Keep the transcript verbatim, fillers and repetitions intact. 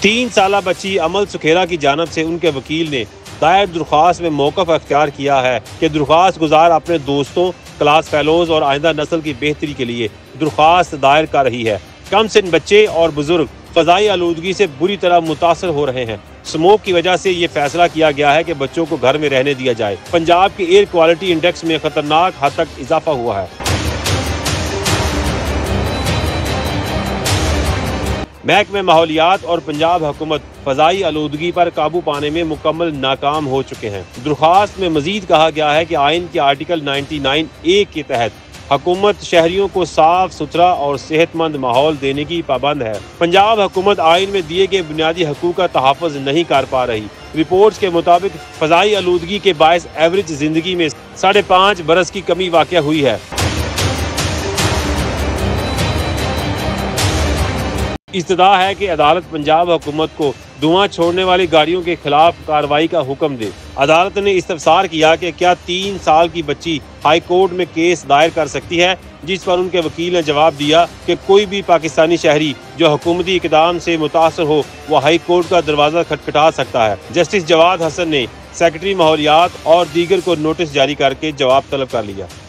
तीन साल बच्ची अमल सुखेरा की जानब से उनके वकील ने दायर दरख्वास्त में मौक़िफ़ अख्तियार किया है कि दरख्वास्त गुजार अपने दोस्तों, क्लास फेलोज और आइंदा नस्ल की बेहतरी के लिए दरख्वास्त दायर कर रही है। कम सिन बच्चे और बुजुर्ग फ़ज़ाई आलूदगी से बुरी तरह मुतासर हो रहे हैं। स्मोक की वजह से ये फैसला किया गया है कि बच्चों को घर में रहने दिया जाए। पंजाब के एयर क्वालिटी इंडेक्स में खतरनाक हद तक इजाफा हुआ है। महकमे माहौलियात और पंजाब हुकूमत फ़ज़ाई आलूदगी पर काबू पाने में मुकम्मल नाकाम हो चुके हैं। दरख्वास्त में मजीद कहा गया है कि आइन के आर्टिकल निन्यानवे ए के तहत हुकूमत शहरियों को साफ सुथरा और सेहतमंद माहौल देने की पाबंद है। पंजाब हुकूमत आइन में दिए गए बुनियादी हकूक़ का तहफ़्फ़ुज़ नहीं कर पा रही। रिपोर्ट्स के मुताबिक फ़ज़ाई आलूदगी के बायस एवरेज ज़िंदगी में साढ़े पाँच बरस की कमी वाक़या हुई है। इस्तदा है कि अदालत पंजाब हुकूमत को धुआं छोड़ने वाली गाड़ियों के खिलाफ कार्रवाई का हुक्म दे। अदालत ने इस्तफसार किया कि क्या तीन साल की बच्ची हाई कोर्ट में केस दायर कर सकती है, जिस पर उनके वकील ने जवाब दिया कि कोई भी पाकिस्तानी शहरी जो हुकूमती इक़दाम से मुतासर हो वह हाई कोर्ट का दरवाज़ा खटखटा सकता है। जस्टिस जवाद हसन ने सेक्रेटरी माहौलियात और दीगर को नोटिस जारी करके जवाब तलब कर लिया।